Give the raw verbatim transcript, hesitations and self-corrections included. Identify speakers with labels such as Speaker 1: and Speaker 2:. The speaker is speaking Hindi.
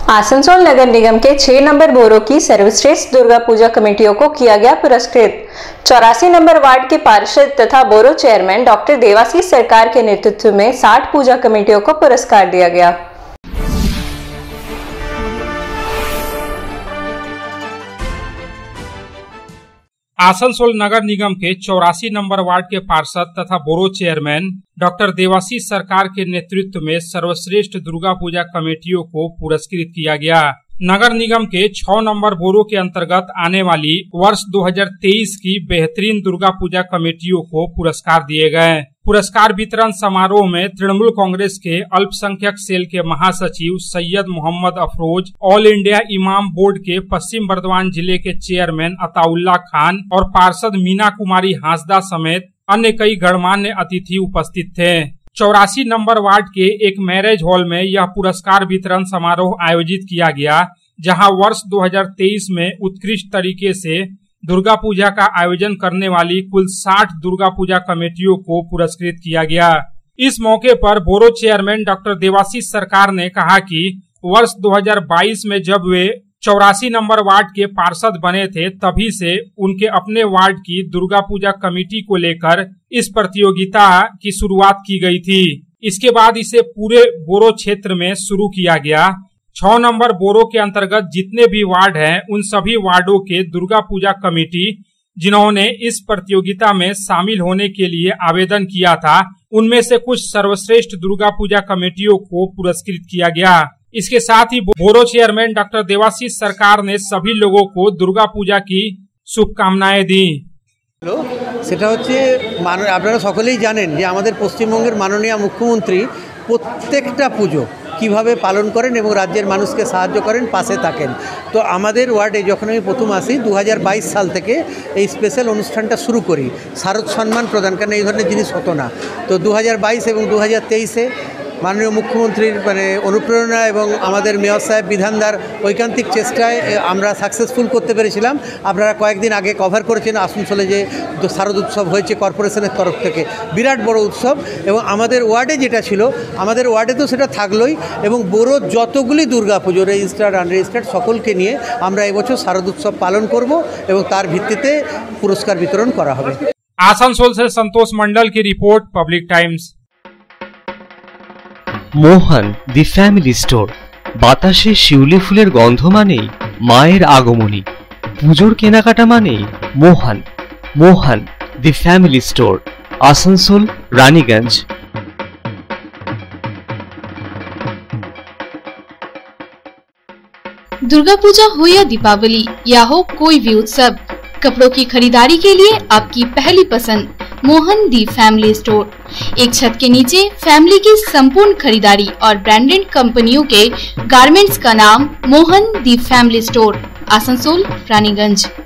Speaker 1: आसनसोल नगर निगम के छह नंबर बोरो की सर्वश्रेष्ठ दुर्गा पूजा कमेटियों को किया गया पुरस्कृत। चौरासी नंबर वार्ड के पार्षद तथा बोरो चेयरमैन डॉक्टर देवाशीष सरकार के नेतृत्व में साठ पूजा कमेटियों को पुरस्कार दिया गया।
Speaker 2: आसनसोल नगर निगम के चौरासी नंबर वार्ड के पार्षद तथा बोरो चेयरमैन डॉक्टर देवाशीष सरकार के नेतृत्व में सर्वश्रेष्ठ दुर्गा पूजा कमेटियों को पुरस्कृत किया गया। नगर निगम के छह नंबर बोरो के अंतर्गत आने वाली वर्ष दो हज़ार तेईस की बेहतरीन दुर्गा पूजा कमेटियों को पुरस्कार दिए गए। पुरस्कार वितरण समारोह में तृणमूल कांग्रेस के अल्पसंख्यक सेल के महासचिव Syed Mohammad Afroz, all India imam board के पश्चिम बर्धमान जिले के चेयरमैन अताउल्ला खान और पार्षद मीना कुमारी हांसदा समेत अन्य कई गणमान्य अतिथि उपस्थित थे। चौरासी नंबर वार्ड के एक मैरिज हॉल में यह पुरस्कार वितरण समारोह आयोजित किया गया, जहां वर्ष दो हज़ार तेईस में उत्कृष्ट तरीके से दुर्गा पूजा का आयोजन करने वाली कुल साठ दुर्गा पूजा कमेटियों को पुरस्कृत किया गया। इस मौके पर बोरो चेयरमैन डॉक्टर देवाशीष सरकार ने कहा कि वर्ष दो हज़ार बाईस में जब वे चौरासी नंबर वार्ड के पार्षद बने थे, तभी से उनके अपने वार्ड की दुर्गा पूजा कमेटी को लेकर इस प्रतियोगिता की शुरुआत की गई थी। इसके बाद इसे पूरे बोरो क्षेत्र में शुरू किया गया। छह नंबर बोरो के अंतर्गत जितने भी वार्ड हैं, उन सभी वार्डों के दुर्गा पूजा कमेटी जिन्होंने इस प्रतियोगिता में शामिल होने के लिए आवेदन किया था, उनमें से कुछ सर्वश्रेष्ठ दुर्गा पूजा कमेटियों को पुरस्कृत किया गया। इसके साथ ही borough chairman doctor Debashish Sarkar ने सभी लोगों को दुर्गा पूजा की शुभकामनाएं दी।
Speaker 3: সেটা হচ্ছে আপনারা সকলেই জানেন যে আমাদের পশ্চিমবঙ্গের মাননীয় মুখ্যমন্ত্রী প্রত্যেকটা পুজো কিভাবে পালন করেন এবং রাজ্যের মানুষকে সাহায্য করেন, পাশে থাকেন। তো আমাদের ওয়ার্ডে যখন আমি প্রথম আসি দু হাজার বাইশ সাল থেকে এই স্পেশাল অনুষ্ঠানটা শুরু করি, শারদ সম্মান প্রদান, কারণ এই ধরনের জিনিস হতো না। তো দু হাজার বাইশ এবং দু হাজার তেইশে মাননীয় মুখ্যমন্ত্রীর মানে অনুপ্রেরণা এবং আমাদের মেয়র সাহেব বিধানদার ঐকান্তিক চেষ্টায় আমরা সাকসেসফুল করতে পেরেছিলাম। আপনারা কয়েকদিন আগে কভার করেছেন আসানসোলে যে শারদ উৎসব হয়েছে কর্পোরেশনের তরফ থেকে, বিরাট বড় উৎসব। এবং আমাদের ওয়ার্ডে যেটা ছিল, আমাদের ওয়ার্ডে তো সেটা থাকলোই, এবং বড় যতগুলি দুর্গা পুজো রেজিস্টার্ড আনরেজিস্টার্ড সকলকে নিয়ে আমরা এবছর শারদ উৎসব পালন করব এবং তার ভিত্তিতে পুরস্কার বিতরণ করা হবে।
Speaker 2: आसनसोल से संतोष मंडल की रिपोर्ट, Public Times.
Speaker 4: Mohan the family store. বাতাসে শিউলি ফুলের গন্ধ মানেই মায়ের আগমনী, পুজোর কেনাকাটা মানেই Mohan. Mohan the family store, Asansol, Raniganj.
Speaker 5: Durga Puja हो या दीपावली या हो कोई भी उत्सव, कपड़ों की खरीदारी के लिए आपकी पहली पसंद मोहन दी फैमिली स्टोर। एक छत के नीचे फैमिली की संपूर्ण खरीदारी और ब्रांडेड कंपनियों के गारमेंट्स का नाम Mohan the family store, Asansol, Raniganj.